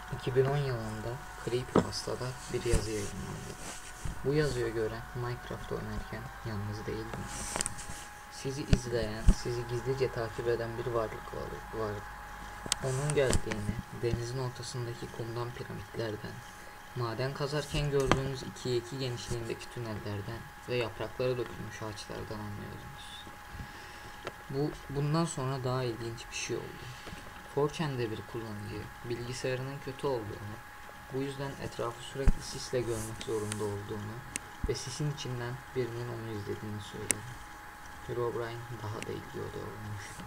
2010 yılında Creepypasta'da bir yazı yayınlandı. Bu yazıyı gören Minecraft oynarken yalnız değildim. Sizi izleyen, sizi gizlice takip eden bir varlık vardı. Onun geldiğini, denizin ortasındaki kumdan piramitlerden, maden kazarken gördüğünüz 2'ye 2 genişliğindeki tünellerden ve yapraklara dökülmüş ağaçlardan anlıyordunuz. Bundan sonra daha ilginç bir şey oldu. 4chan'de bir kullanıcı bilgisayarının kötü olduğunu, bu yüzden etrafı sürekli sisle görmek zorunda olduğunu ve sisin içinden birinin onu izlediğini söyledi. Herobrine daha da ilgi olmuştu.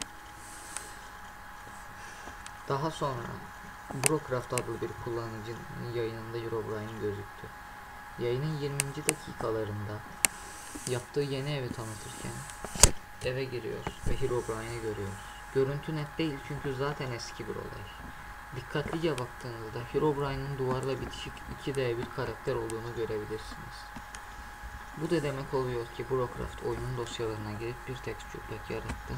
Daha sonra Brocraft adlı bir kullanıcının yayınında Herobrine gözüktü. Yayının 20. dakikalarında yaptığı yeni evi tanıtırken eve giriyor ve Herobrine'i görüyoruz. Görüntü net değil çünkü zaten eski bir olay. Dikkatlice baktığınızda Herobrine'in duvarla bitişik 2D bir karakter olduğunu görebilirsiniz. Bu da demek oluyor ki Brocraft oyunun dosyalarına girip bir texture pack yarattı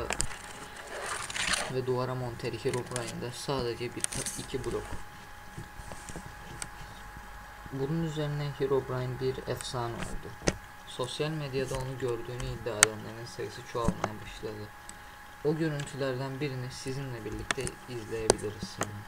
ve duvara monteli Herobrine'da sadece iki blok. Bunun üzerine Herobrine bir efsane oldu. Sosyal medyada onu gördüğünü iddia edenlerin sayısı çoğalmaya başladı. O görüntülerden birini sizinle birlikte izleyebiliriz sanırım.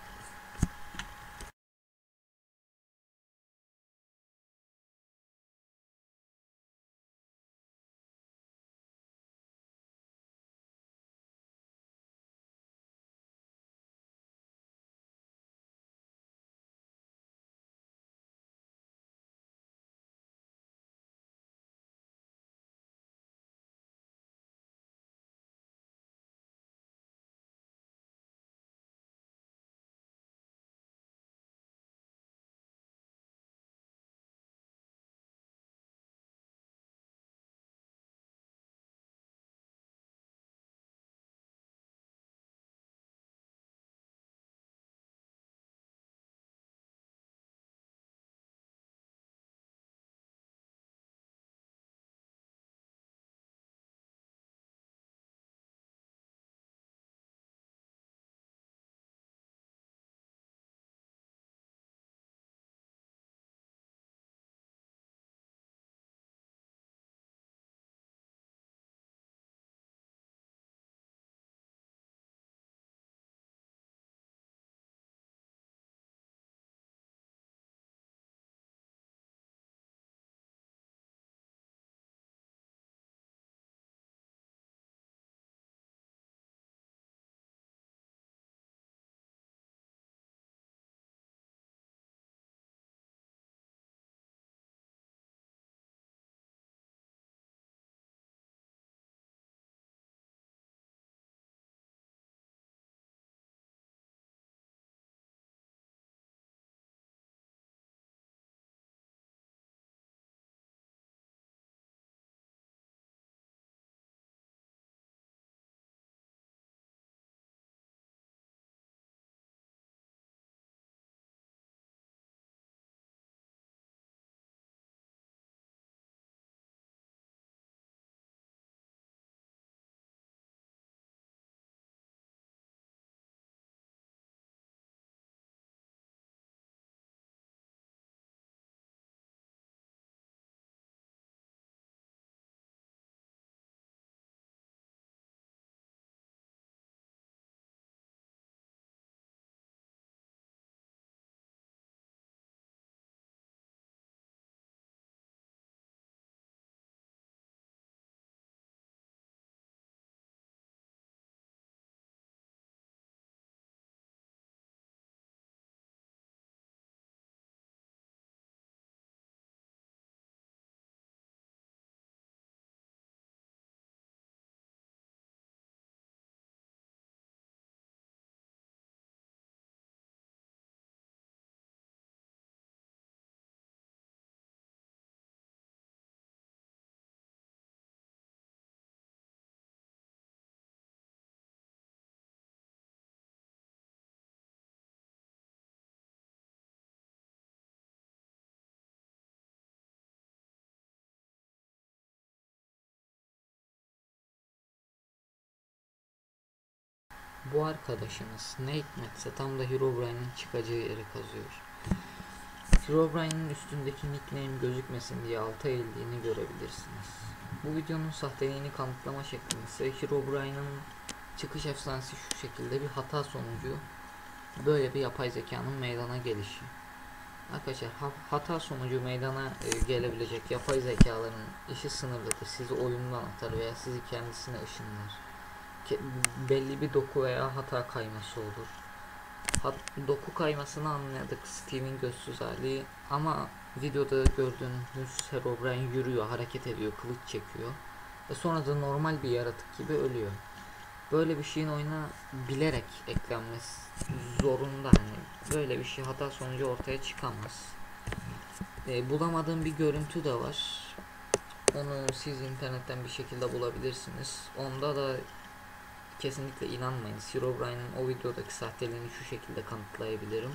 Bu arkadaşınız ne hikmetse tam da Herobrine'in çıkacağı yere kazıyor. Herobrine'in üstündeki nickname gözükmesin diye alta eğildiğini görebilirsiniz. Bu videonun sahteliğini kanıtlama şeklinde ise Herobrine'in çıkış efsanesi şu şekilde: bir hata sonucu böyle bir yapay zekanın meydana gelişi. Arkadaşlar hata sonucu meydana gelebilecek yapay zekaların işi sınırlıdır. Sizi oyundan atar veya sizi kendisine ışınlar. Belli bir doku veya hata kayması olur. Doku kaymasını anladık, Steve'in gözsüz hali, ama videoda gördüğünüz Herobrine yürüyor, hareket ediyor, kılıç çekiyor ve sonra da normal bir yaratık gibi ölüyor. Böyle bir şeyin oyuna bilerek eklenmesi zorunda, hani böyle bir şey hata sonucu ortaya çıkamaz. Bulamadığım bir görüntü de var. Onu siz internetten bir şekilde bulabilirsiniz. Onda da kesinlikle inanmayın. Herobrine'in o videodaki sahteliğini şu şekilde kanıtlayabilirim.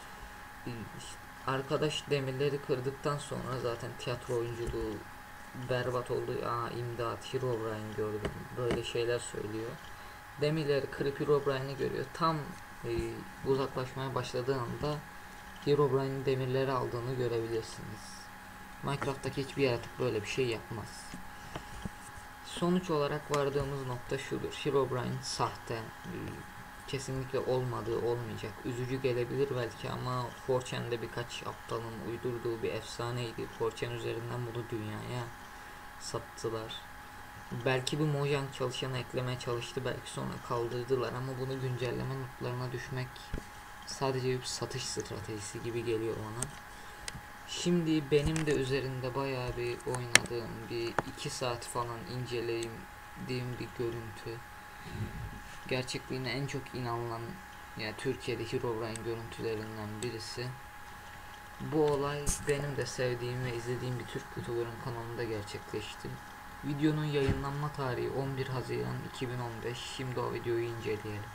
Arkadaş demirleri kırdıktan sonra zaten tiyatro oyunculuğu berbat oldu. İmdat, Herobrine gördüm. Böyle şeyler söylüyor. Demirleri kırıp Herobrine'i görüyor. Tam uzaklaşmaya başladığı anda Herobrine'in demirleri aldığını görebilirsiniz. Minecraft'taki hiçbir yaratık böyle bir şey yapmaz. Sonuç olarak vardığımız nokta şudur: Herobrine sahte, kesinlikle olmadığı olmayacak. Üzücü gelebilir belki ama 4chan'de birkaç aptalın uydurduğu bir efsaneydi. 4chan üzerinden bunu dünyaya sattılar. Belki bu Mojang çalışanı eklemeye çalıştı, belki sonra kaldırdılar, ama bunu güncelleme notlarına düşmek sadece bir satış stratejisi gibi geliyor bana. Şimdi benim de üzerinde bayağı bir oynadığım, bir 2 saat falan incelediğim bir görüntü. Gerçekliğine en çok inanılan, yani Türkiye'de Herobrine görüntülerinden birisi. Bu olay benim de sevdiğim ve izlediğim bir Türk YouTuber'ın kanalında gerçekleşti. Videonun yayınlanma tarihi 11 Haziran 2015. Şimdi o videoyu inceleyelim.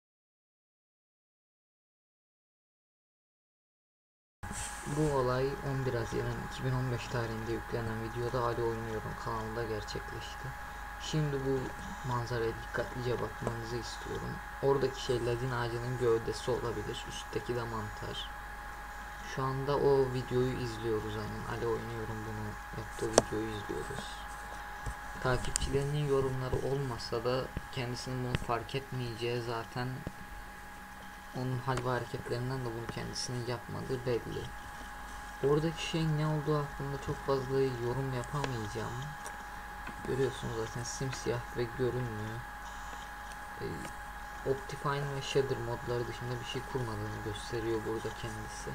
Bu olay 11 Haziran 2015 tarihinde yüklenen videoda Ali Oynuyorum kanalında gerçekleşti. Şimdi bu manzaraya dikkatlice bakmanızı istiyorum. Oradaki şey ladin ağacının gövdesi olabilir. Üstteki de mantar. Şu anda o videoyu izliyoruz, aynen. Ali Oynuyorum bunu yaptığı videoyu izliyoruz. Takipçilerinin yorumları olmasa da kendisinin bunu fark etmeyeceği, zaten onun hal ve hareketlerinden de bunu kendisinin yapmadığı belli. Oradaki şeyin ne olduğu hakkında çok fazla yorum yapamayacağım. Görüyorsunuz zaten simsiyah ve görünmüyor. Optifine ve Shader modları dışında bir şey kurmadığını gösteriyor burada kendisi.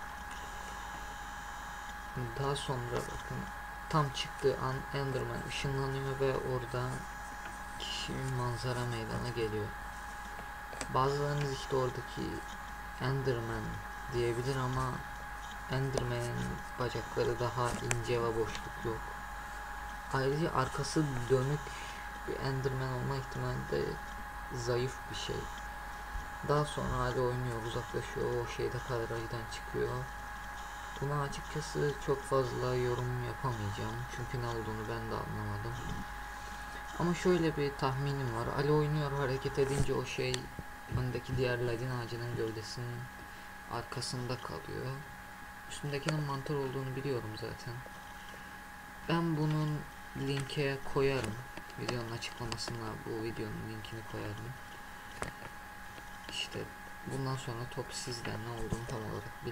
Daha sonra bakın, tam çıktığı an Enderman ışınlanıyor ve orada kişinin manzara meydana geliyor. Bazılarınız işte oradaki Enderman diyebilir ama Enderman'in bacakları daha ince ve boşluk yok. Ayrıca arkası dönük bir Enderman olma ihtimali de zayıf bir şey. Daha sonra hali oynuyor, uzaklaşıyor, o şeyde kadrajdan çıkıyor. Buna açıkçası çok fazla yorum yapamayacağım çünkü ne olduğunu ben de anlamadım. Ama şöyle bir tahminim var: Ali Oynuyor hareket edince o şey öndeki diğer ladin ağacının gövdesinin arkasında kalıyor. Üstündekinin mantar olduğunu biliyorum zaten. Ben bunun linke koyarım. Videonun açıklamasına bu videonun linkini koyarım. İşte bundan sonra top sizden, ne olduğunu tam olarak